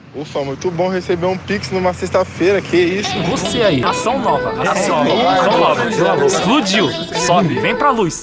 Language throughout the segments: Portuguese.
Ufa, muito bom receber um Pix numa sexta-feira, que isso? Você aí, ação nova. Ação nova. Explodiu. Sobe, vem pra luz.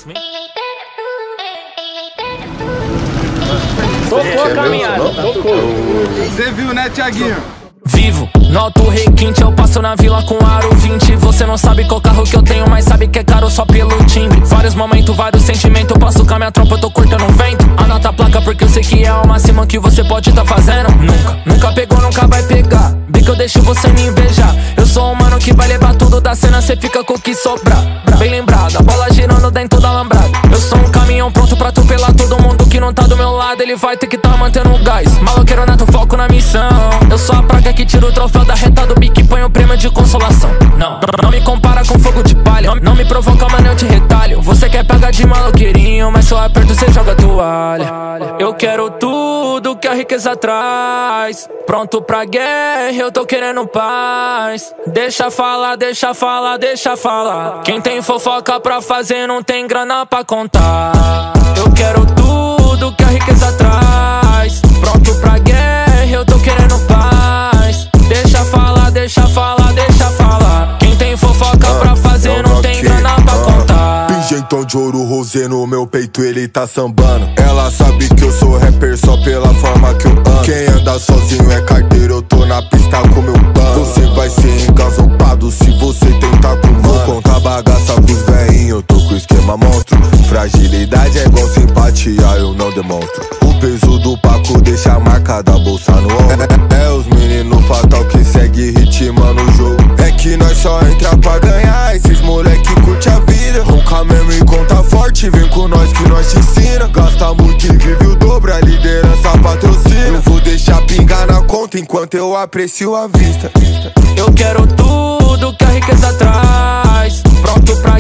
Tocou a caminhada. Você viu, né, Thiaguinho? Vivo, no alto requinte, eu passo na vila com aro 20. Você não sabe qual carro que eu tenho, mas sabe que é caro só pelo timbre. Vários momentos, vários sentimentos, eu passo com a minha tropa, eu tô cortando o vento. Anota a placa porque eu sei que é o máximo que você pode tá fazendo. Nunca pegou, nunca vai pegar. Bico, eu deixo você me invejar. Eu sou um mano que vai levar tudo da cena, cê fica com o que sobrar. Bem lembrado, a bola girando dentro da alambrada. Eu sou um caminhão pronto pra atropelar todo mundo que não tá do meu lado. Ele vai ter que tá mantendo o gás. Maloqueiro neto, foco na missão. Eu sou a praga que tira o troféu da reta do bico e põe o prêmio de consolação. Não me compara com fogo de palha. Não me provoca, mano, eu te retalho. Você quer pegar de maloqueirinho, mas só aperto cê joga toalha. Eu quero tudo que a riqueza traz. Pronto pra guerra, eu tô querendo paz. Deixa falar, deixa falar, deixa falar. Quem tem fofoca pra fazer não tem grana pra contar. Eu quero tudo que a riqueza traz. Pronto pra guerra, eu tô querendo paz. Deixa falar, deixa falar, deixa falar. Quem tem fofoca pra fazer não tem grana pra contar. Pingentão de ouro rosé no meu peito, ele tá sambando. Ela sabe que eu sou rapper só pela forma que eu ando. Quem anda sozinho é carteiro, eu tô na pista com meu plano. Você vai ser engasopado se você tentar com mano. Vou contar bagaça pros véinhos, eu tô com o esquema monstro. Fragilidade é igual simpatia, eu não demonstro. O peso do Paco deixa a marca da bolsa no ombro. É os meninos fatal que segue ritmando o jogo. É que nós só entra pra ganhar, esses moleque curte a vida. Ronca mesmo e conta forte, vem com nós que nós te ensina. Gasta muito e vive o dobro, a liderança patrocina. Eu vou deixar pingar na conta enquanto eu aprecio a vista. Eu quero tudo que a riqueza traz. Pronto pra